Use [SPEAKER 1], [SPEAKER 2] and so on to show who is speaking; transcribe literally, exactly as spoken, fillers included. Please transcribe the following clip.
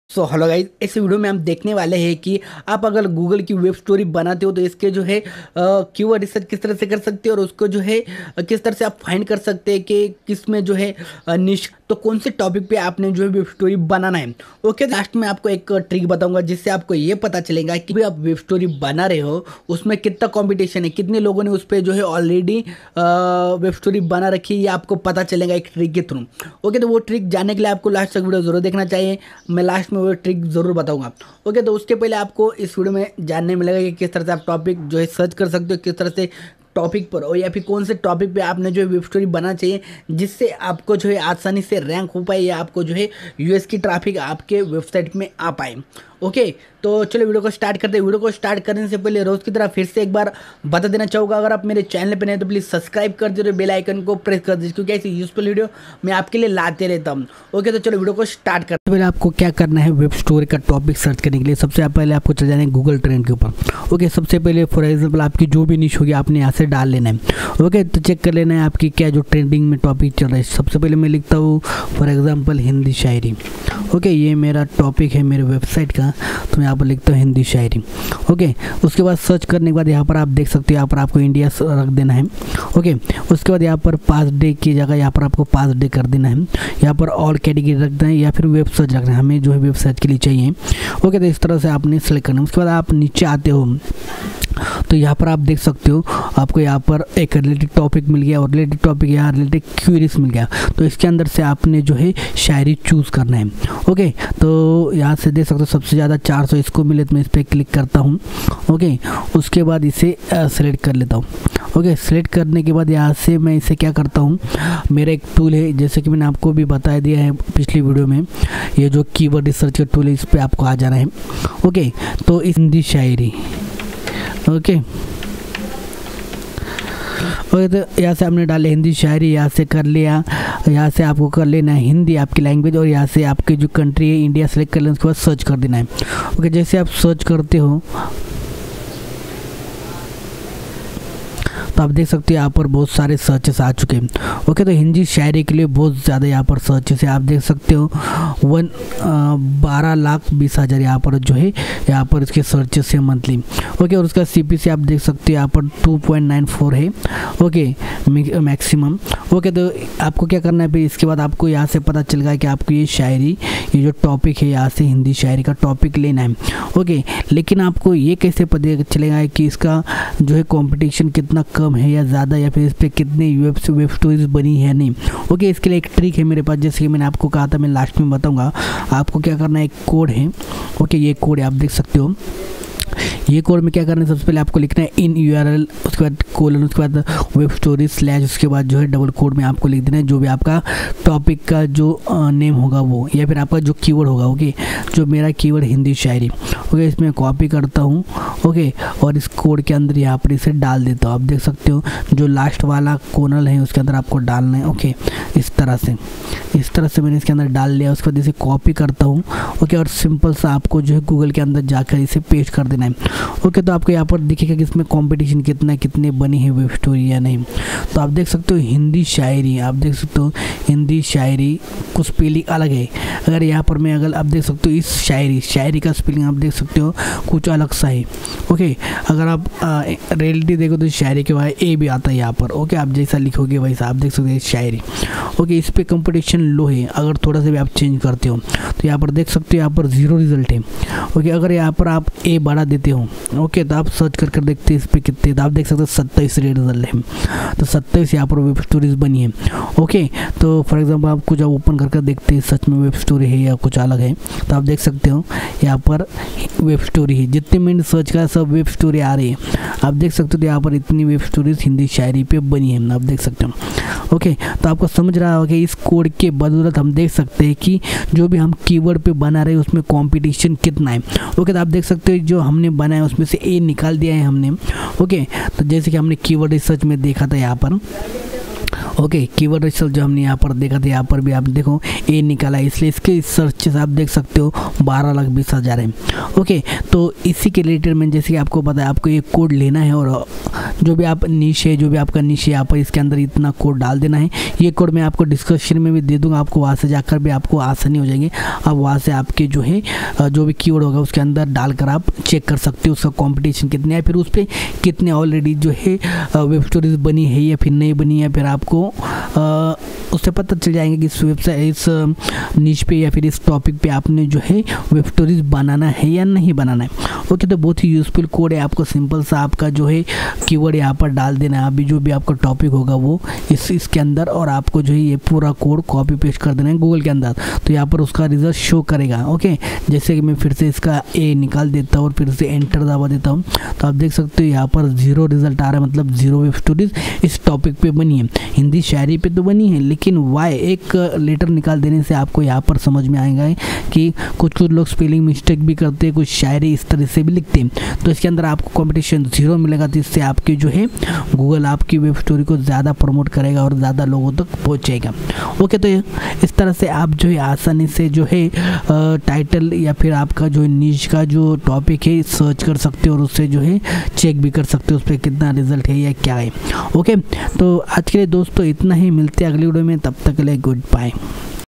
[SPEAKER 1] सो hello guys, इस video में हम देखने वाले हैं कि आप अगर गूगल की वेब स्टोरी बनाते हो तो इसके जो है कीवर्ड रिसर्च किस तरह से कर सकते हो और उसको जो है अ, किस तरह से आप फाइंड कर सकते हैं कि किस में जो है निश तो कौन से टॉपिक पे आपने जो है वेब स्टोरी बनाना है। ओके, लास्ट में आपको एक ट्रिक बताऊंगा जिससे आपको ये पता चलेगा कि भी आप वेब स्टोरी बना रहे हो उसमें कितना कंपटीशन है, कितने लोगों ने उस पर जो है ऑलरेडी वेब स्टोरी बना रखी है, ये आपको पता चलेगा एक ट्रिक के थ्रू। ओके, तो वो ट्रिक जानने के लिए आपको लास्ट तक वीडियो जरूर देखना चाहिए। मैं लास्ट में वो ट्रिक जरूर बताऊंगा। ओके, तो उसके पहले आपको इस वीडियो में जानने मिलेगा कि किस तरह से आप टॉपिक जो है सर्च कर सकते हो, किस तरह से टॉपिक पर और या फिर कौन से टॉपिक पे आपने जो है वेब स्टोरी बनाना चाहिए जिससे आपको जो है आसानी से रैंक हो पाए या आपको जो है यूएस की ट्रैफिक आपके वेबसाइट में आ पाए। ओके, तो चलो वीडियो को स्टार्ट करते हैं। वीडियो को स्टार्ट करने से पहले रोज़ की तरह फिर से एक बार बता देना चाहूँगा, अगर आप मेरे चैनल पे नहीं तो प्लीज़ सब्सक्राइब कर दीजिए और बेल आइकन को प्रेस कर दीजिए क्योंकि ऐसी यूजफुल वीडियो मैं आपके लिए लाते रहता हूँ। ओके, तो चलो वीडियो को स्टार्ट करते हैं। पहले आपको क्या करना है, वेब स्टोरी का टॉपिक सर्च करने के लिए सबसे पहले आपको चल जाना है गूगल ट्रेंड के ऊपर। ओके, सबसे पहले फॉर एग्जाम्पल आपकी जो भी निश होगी आपने यहाँ से डाल लेना है। ओके, तो चेक कर लेना है आपकी क्या जो ट्रेंडिंग में टॉपिक चल रहा है। सबसे पहले मैं लिखता हूँ फॉर एग्जाम्पल हिंदी शायरी। ओके, ये मेरा टॉपिक है मेरे वेबसाइट का, तो मैं यहाँ पर लिखता हूँ हिंदी शायरी। ओके, उसके बाद सर्च करने के बाद यहाँ पर आप देख सकते हो यहाँ पर आपको इंडिया रख देना है। ओके, उसके बाद यहाँ पर पास डे की जगह यहाँ पर आपको पास डे कर देना है। यहाँ पर ऑल कैटेगरी रख देना है या फिर वेब सर्च रखना है, हमें जो है वेब सर्च के लिए चाहिए। ओके, तो इस तरह से आपने सेलेक्ट करना है। उसके बाद आप नीचे आते हो तो यहाँ पर आप देख सकते हो आपको यहाँ पर एक रिलेटेड टॉपिक मिल गया और रिलेटेड टॉपिक यहाँ रिलेटेड क्यूरीज मिल गया। तो इसके अंदर से आपने जो है शायरी चूज़ करना है। ओके, तो यहाँ से देख सकते हो सबसे ज़्यादा चार सौ इसको मिले, तो मैं इस पर क्लिक करता हूँ। ओके, उसके बाद इसे सेलेक्ट कर लेता हूँ। ओके, सेलेक्ट करने के बाद यहाँ से मैं इसे क्या करता हूँ, मेरा एक टूल है जैसे कि मैंने आपको भी बता दिया है पिछली वीडियो में, ये जो कीवर्ड रिसर्च का टूल है इस पर आपको आ जाना है। ओके, तो इस हिंदी शायरी। ओके ओके तो यहाँ से आपने डाले हिंदी शायरी, यहाँ से कर लिया, यहाँ से आपको कर लेना है हिंदी आपकी लैंग्वेज और यहाँ से आपकी जो कंट्री है इंडिया सेलेक्ट कर लेना, उसके बाद सर्च कर देना है। ओके, जैसे आप सर्च करते हो तो आप देख सकते हो यहाँ पर बहुत सारे सर्चेस आ चुके हैं। ओके, तो हिंदी शायरी के लिए बहुत ज़्यादा यहाँ पर सर्चेस है, आप देख सकते हो वन बारह लाख बीस हज़ार यहाँ पर जो है यहाँ पर इसके सर्चेस है मंथली। ओके, और उसका सीपीसी आप देख सकते हो यहाँ पर टू पॉइंट नाइन फोर है। Okay, maximum. ओके, तो आपको क्या करना है फिर इसके बाद आपको यहाँ से पता चल गया कि आपको ये शायरी ये जो टॉपिक है यहाँ से हिंदी शायरी का टॉपिक लेना है। ओके, लेकिन आपको ये कैसे पता चलेगा कि इसका जो है कॉम्पिटिशन कितना कम है या ज़्यादा या फिर इस पर कितने वेब वेब स्टोरीज बनी है नहीं। ओके, इसके लिए एक ट्रिक है मेरे पास, जैसे कि मैंने आपको कहा था, मैं लास्ट में बताऊंगा। आपको क्या करना है, एक कोड है। ओके, ये कोड है आप देख सकते हो। ये कोड में क्या करना है, सबसे पहले आपको लिखना है इन यूआरएल, उसके बाद कोलन, उसके बाद वेब स्टोरी स्लैश, उसके बाद जो है डबल कोड में आपको लिख देना है जो भी आपका टॉपिक का जो नेम होगा वो या फिर आपका जो कीवर्ड होगा। ओके, जो मेरा कीवर्ड हिंदी शायरी। ओके, इसमें कॉपी करता हूँ। ओके, और इस कोड के अंदर यहाँ पर इसे डाल देता हूँ। आप देख सकते हो जो लास्ट वाला कोनल है उसके अंदर आपको डालना है। ओके, इस तरह से इस तरह से मैंने इसके अंदर डाल लिया। उसके बाद इसे कॉपी करता हूँ। ओके, और सिंपल सा आपको जो है गूगल के अंदर जाकर इसे पेस्ट कर देना है। ओके, तो आपको यहाँ पर दिखेगा कि इसमें कंपटीशन कितना है, कितने बनी है वेब स्टोरी या नहीं। तो आप देख सकते हो हिंदी शायरी, आप देख सकते हो हिंदी शायरी कुछ स्पेलिंग अलग है। अगर यहाँ पर मैं अगर आप देख सकते हो इस शायरी शायरी का स्पेलिंग आप देख सकते हो कुछ अलग सा है। ओके, अगर आप रियलिटी देखो तो शायरी के बाद ए भी आता है यहाँ पर। ओके, आप जैसा लिखोगे वैसा आप देख सकते हो शायरी। ओके, इस पर कंपटीशन लो है, अगर थोड़ा सा भी आप चेंज करते हो तो यहाँ पर देख सकते हो यहाँ पर जीरो रिजल्ट है। ओके, अगर यहाँ पर आप ए बढ़ा देते हो ओके, तो आप सर्च कर कर देखते हैं इस पर कितने, तो आप देख सकते हो सत्ताईस रिजल्ट है। तो सत्ताईस यहाँ पर वेब स्टोरीज बनी है। ओके, तो फॉर एग्जांपल आप कुछ ओपन कर कर देखते हैं सच में वेब स्टोरी है या कुछ अलग है, तो आप देख सकते हो यहाँ पर वेब स्टोरी है। जितने मिनट सर्च का सब वेब स्टोरी आ रही है। आप देख सकते हो यहाँ पर इतनी वेब स्टोरीज हिंदी शायरी पे बनी है, आप देख सकते हो। ओके, तो आपको समझ रहा होगा कि इस कोड के बदौलत हम देख सकते हैं कि जो भी हम कीवर्ड पे बना रहे हैं उसमें कंपटीशन कितना है। ओके, तो आप देख सकते हो जो हमने बनाया उसमें से ए निकाल दिया है हमने। ओके, तो जैसे कि हमने कीवर्ड रिसर्च में देखा था यहाँ पर। ओके कीवर्ड रिसर्च जो हमने यहाँ पर देखा था, यहाँ पर भी आप देखो ए निकाला, इसलिए इसके सर्च आप देख सकते हो बारह लाख बीस हज़ार है। ओके तो इसी के रिलेटेड में जैसे कि आपको पता है आपको ये कोड लेना है और जो भी आप निश है जो भी आपका निश है यहाँ पर इसके अंदर इतना कोड डाल देना है। ये कोड मैं आपको डिस्क्रिप्शन में भी दे दूंगा, आपको वहाँ से जाकर भी आपको आसानी हो जाएगी। अब वहाँ से आपके जो है जो भी कीवर्ड होगा उसके अंदर डालकर आप चेक कर सकते हो उसका कंपटीशन कितने है, फिर उस पर कितने ऑलरेडी जो है वेब स्टोरीज बनी है या फिर नहीं बनी है, फिर आपको आ, उससे पता चल जाएंगे कि इस वेबसाइट इस निश पे या फिर इस टॉपिक पे आपने जो है वेब स्टोरीज बनाना है या नहीं बनाना है। ओके तो बहुत ही यूज़फुल कोड है, आपको सिंपल सा आपका जो है कीवर्ड यहाँ पर डाल देना है, अभी जो भी आपका टॉपिक होगा वो इस इसके अंदर, और आपको जो है ये पूरा कोड कॉपी पेस्ट कर देना है गूगल के अंदर, तो यहाँ पर उसका रिजल्ट शो करेगा। ओके जैसे कि मैं फिर से इसका ए निकाल देता हूँ और फिर से एंटर दबा देता हूँ, तो आप देख सकते हो यहाँ पर जीरो रिजल्ट आ रहा है, मतलब जीरो वेब स्टोरीज इस टॉपिक पे बनी है। हिंदी शायरी पे तो बनी है, लेकिन वाई एक लेटर निकाल देने से आपको यहाँ पर समझ में आएगा कि कुछ कुछ लोग स्पेलिंग मिस्टेक भी करते हैं, कुछ शायरी इस तरह से भी लिखते हैं, तो इसके अंदर आपको कंपटीशन जीरो मिलेगा, तो इससे आपकी जो है गूगल आपकी वेब स्टोरी को ज़्यादा प्रमोट करेगा और ज़्यादा लोगों तक पहुँचेगा। ओके तो इस तरह से आप जो है आसानी से जो है टाइटल या फिर आपका जो निश का जो टॉपिक है सर्च कर सकते हो और उससे जो है चेक भी कर सकते हो उस पर कितना रिजल्ट है या क्या है। ओके तो आज के लिए दोस्तों इतना ही, मिलते हैं अगली वीडियो में, तब तक के लिए गुड बाय।